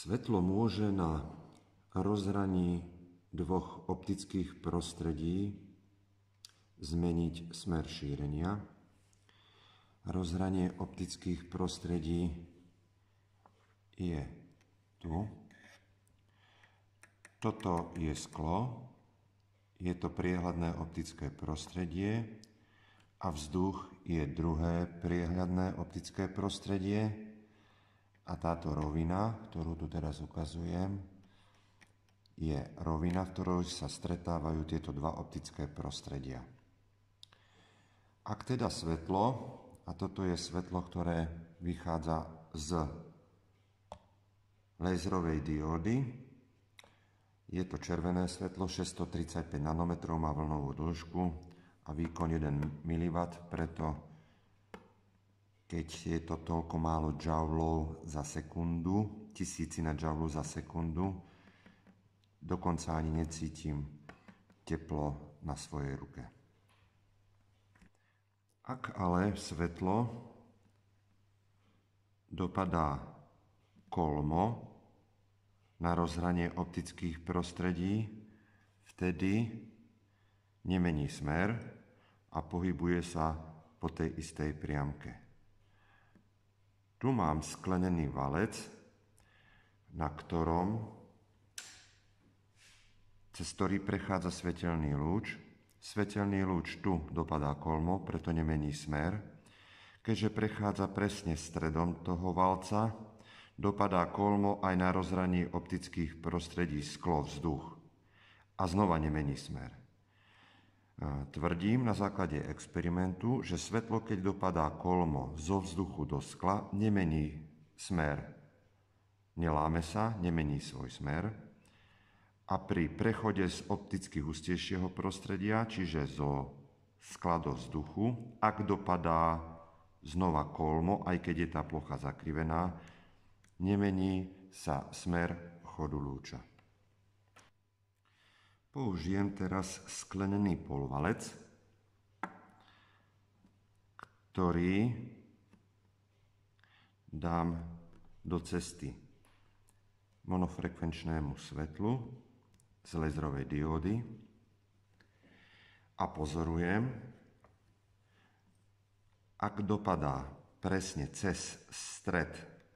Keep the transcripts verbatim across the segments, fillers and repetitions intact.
Svetlo môže na rozhraní dvoch optických prostredí zmeniť smer šírenia. Rozhranie optických prostredí je tu. Toto je sklo, je to priehľadné optické prostredie a vzduch je druhé priehľadné optické prostredie. A táto rovina, ktorú tu teraz ukazujem, je rovina, v ktorej sa stretávajú tieto dva optické prostredia. Ak teda svetlo, a toto je svetlo, ktoré vychádza z laserovej diódy, je to červené svetlo, šesťstotridsaťpäť nanometrov, má vlnovú dĺžku a výkon jeden miliwatt, preto keď je to toľko málo džaulov za sekundu, tisícina džaulov za sekundu, dokonca ani necítim teplo na svojej ruke. Ak ale svetlo dopadá kolmo na rozhranie optických prostredí, vtedy nemení smer a pohybuje sa po tej istej priamke. Tu mám sklenený valec, na ktorom, cez ktorý prechádza svetelný lúč. Svetelný lúč tu dopadá kolmo, preto nemení smer. Keďže prechádza presne stredom toho valca, dopadá kolmo aj na rozhraní optických prostredí sklo, vzduch. A znova nemení smer. Tvrdím na základe experimentu, že svetlo, keď dopadá kolmo zo vzduchu do skla, nemení smer. Neláme sa, nemení svoj smer. A pri prechode z opticky hustejšieho prostredia, čiže zo skla do vzduchu, ak dopadá znova kolmo, aj keď je tá plocha zakrivená, nemení sa smer chodu lúča. Použijem teraz sklenený polvalec, ktorý dám do cesty monofrekvenčnému svetlu z laserovej diódy a pozorujem, ak dopadá presne cez stred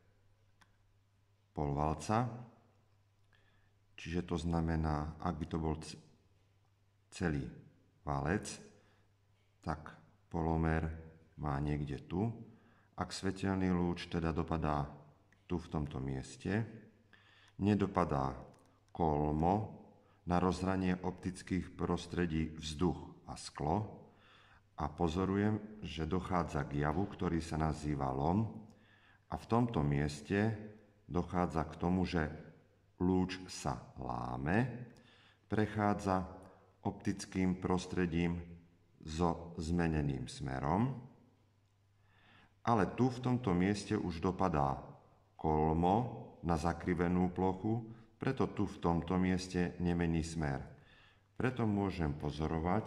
polvalca, čiže to znamená, ak by to bol celý valec, tak polomer má niekde tu. Ak svetelný lúč teda dopadá tu v tomto mieste, nedopadá kolmo na rozhranie optických prostredí vzduch a sklo a pozorujem, že dochádza k javu, ktorý sa nazýva lom a v tomto mieste dochádza k tomu, že lúč sa láme, prechádza optickým prostredím so zmeneným smerom, ale tu v tomto mieste už dopadá kolmo na zakrivenú plochu, preto tu v tomto mieste nemení smer. Preto môžem pozorovať,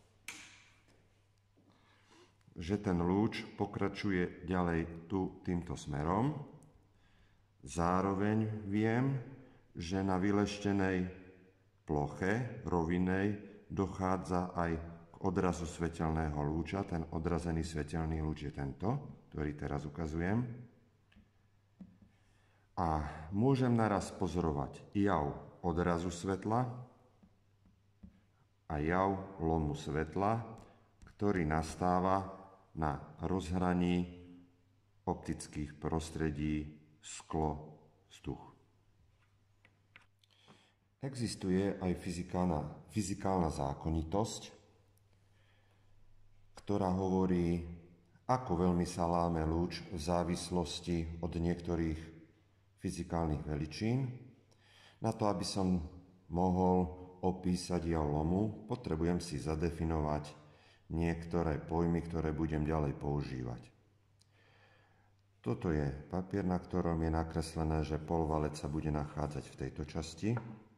že ten lúč pokračuje ďalej tu týmto smerom. Zároveň viem, že na vyleštenej ploche rovinej dochádza aj k odrazu svetelného lúča. Ten odrazený svetelný lúč je tento, ktorý teraz ukazujem. A môžem naraz pozorovať jav odrazu svetla a jav lomu svetla, ktorý nastáva na rozhraní optických prostredí sklo, vzduch. Existuje aj fyzikálna, fyzikálna zákonitosť, ktorá hovorí, ako veľmi sa láme lúč v závislosti od niektorých fyzikálnych veličín. Na to, aby som mohol opísať jav lomu, potrebujem si zadefinovať niektoré pojmy, ktoré budem ďalej používať. Toto je papier, na ktorom je nakreslené, že polvalec sa bude nachádzať v tejto časti.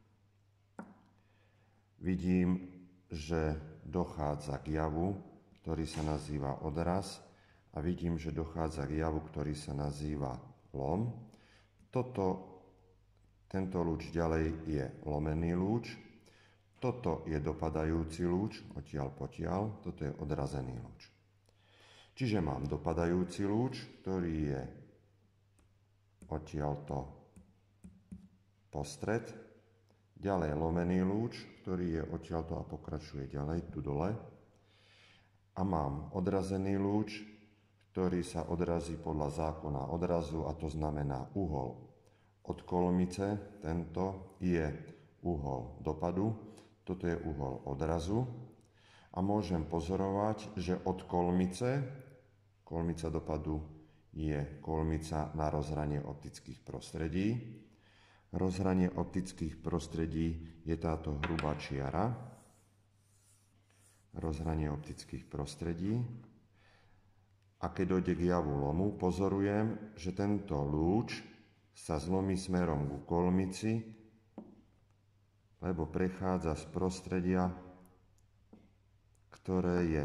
Vidím, že dochádza k javu, ktorý sa nazýva odraz a vidím, že dochádza k javu, ktorý sa nazýva lom. Toto Tento lúč ďalej je lomený lúč. Toto je dopadajúci lúč, odtiaľ potiaľ, toto je odrazený lúč. Čiže mám dopadajúci lúč, ktorý je odtiaľto postred, ďalej lomený lúč, ktorý je odtiaľto a pokračuje ďalej, tu dole. A mám odrazený lúč, ktorý sa odrazí podľa zákona odrazu, a to znamená uhol od kolmice, tento je uhol dopadu, toto je uhol odrazu. A môžem pozorovať, že od kolmice, kolmica dopadu je kolmica na rozhranie optických prostredí. Rozhranie optických prostredí je táto hrubá čiara. Rozhranie optických prostredí. A keď dojde k javu lomu, pozorujem, že tento lúč sa zlomí smerom ku kolmici, lebo prechádza z prostredia, ktoré je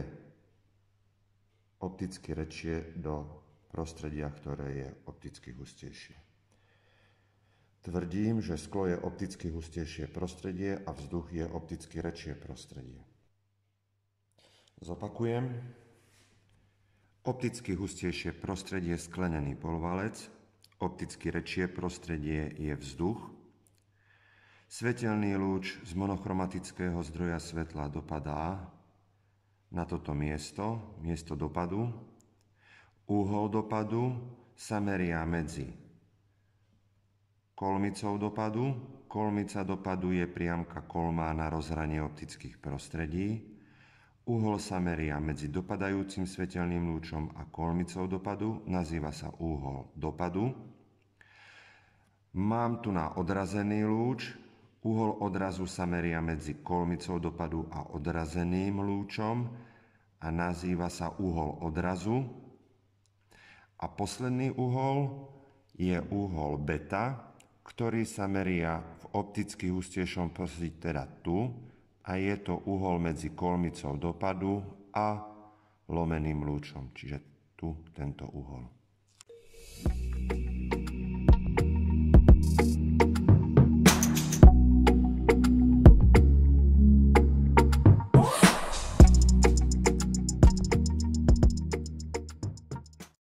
opticky rečie, do prostredia, ktoré je opticky hustejšie. Tvrdím, že sklo je opticky hustejšie prostredie a vzduch je opticky rečie prostredie. Zopakujem. Opticky hustejšie prostredie je sklenený polvalec, opticky rečie prostredie je vzduch. Svetelný lúč z monochromatického zdroja svetla dopadá na toto miesto, miesto dopadu. Úhol dopadu sa meria medzi kolmicou dopadu. Kolmica dopadu je priamka kolmá na rozhranie optických prostredí. Úhol sa meria medzi dopadajúcim svetelným lúčom a kolmicou dopadu, nazýva sa úhol dopadu. Mám tu na odrazený lúč, úhol odrazu sa meria medzi kolmicou dopadu a odrazeným lúčom a nazýva sa úhol odrazu. A posledný úhol je úhol beta, ktorý sa meria v opticky hustejšom prostredí, teda tu, a je to uhol medzi kolmicou dopadu a lomeným lúčom, čiže tu tento uhol.